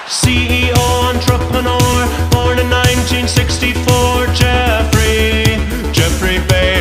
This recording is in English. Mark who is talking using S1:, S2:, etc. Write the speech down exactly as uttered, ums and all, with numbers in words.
S1: C E O entrepreneur, born in nineteen sixty-four, Jeffrey, Jeffrey Bezos.